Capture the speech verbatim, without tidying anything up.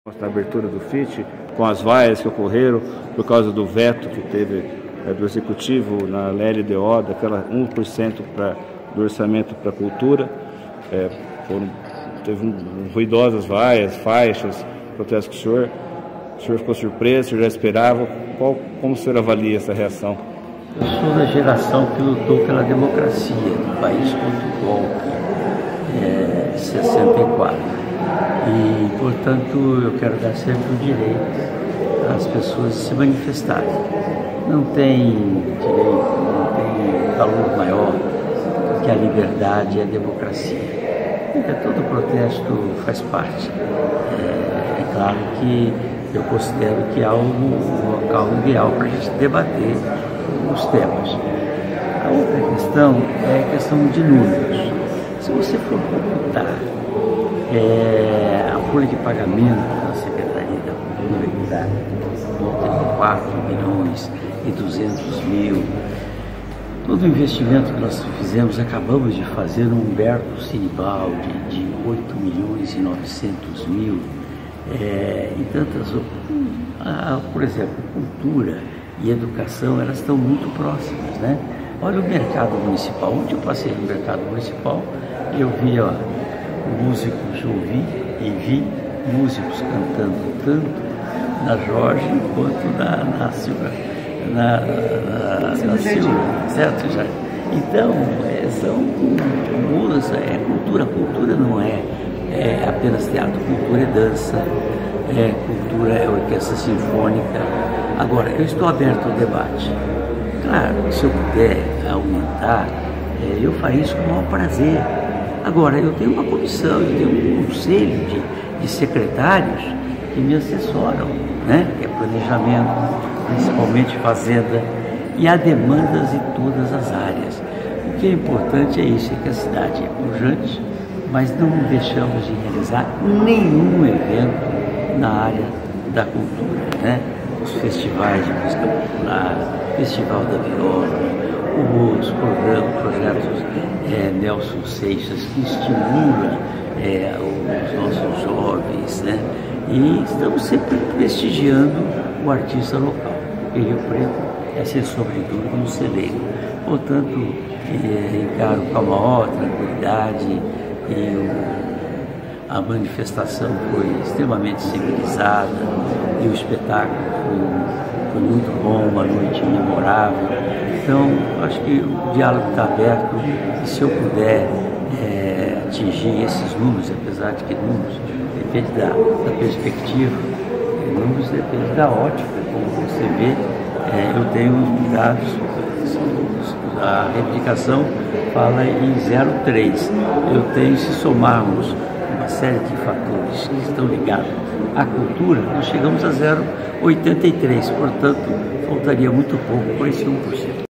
Na abertura do F I T, com as vaias que ocorreram por causa do veto que teve é, do Executivo na L L D O, daquela um por cento pra, do orçamento para a cultura. É, foram, teve um, um, ruidosas vaias, faixas, protestos que o senhor, o senhor ficou surpreso, o senhor já esperava. Qual, como o senhor avalia essa reação? Eu sou da geração que lutou pela democracia no país contra o golpe é, de sessenta e quatro. E, portanto, eu quero dar sempre o direito às pessoas de se manifestarem. Não tem direito, não tem valor maior do que a liberdade e a democracia. É, todo protesto faz parte. É, é claro que eu considero que há um local ideal para a gente debater os temas. A outra questão é a questão de números. Se você for computar É, a folha de pagamento da Secretaria da Cultura, que está em volta de quatro milhões e duzentos mil. Todo o investimento que nós fizemos, acabamos de fazer no Humberto Sinibaldi, de oito milhões e novecentos mil. É, e tantas outras. Por exemplo, cultura e educação, elas estão muito próximas, né? Olha o mercado municipal. Onde eu passei no mercado municipal, eu vi, ó, músicos ouvi e vi músicos cantando tanto na Jorge quanto na, na Silva, na, na, na Silva, certo, já? Então, é, são música, é cultura. Cultura não é, é apenas teatro, cultura é dança, é, cultura é orquestra sinfônica. Agora, eu estou aberto ao debate. Claro, se eu puder aumentar, é, eu faria isso com o maior prazer. Agora, eu tenho uma comissão, eu tenho um conselho de, de secretários que me assessoram, né? Que é planejamento, principalmente fazenda, e há demandas em todas as áreas. O que é importante é isso, é que a cidade é pujante, mas não deixamos de realizar nenhum evento na área da cultura, né? Os festivais de música popular, Festival da Viola, os programas, projetos é, Nelson Seixas, que estimulam é, os nossos jovens, né? E estamos sempre prestigiando o artista local. E Rio Preto é, sem sombra de dúvida, um celeiro. Portanto, é, encaro com a maior tranquilidade e o, a manifestação foi extremamente civilizada e o espetáculo foi, foi muito bom, uma noite memorável. Então, acho que o diálogo está aberto e se eu puder é, atingir esses números, apesar de que números depende da, da perspectiva, números depende da ótica, como você vê, é, eu tenho dados, a replicação fala em zero vírgula três, eu tenho, se somarmos uma série de fatores que estão ligados à cultura, nós chegamos a zero vírgula oitenta e três, portanto, faltaria muito pouco para esse um por cento.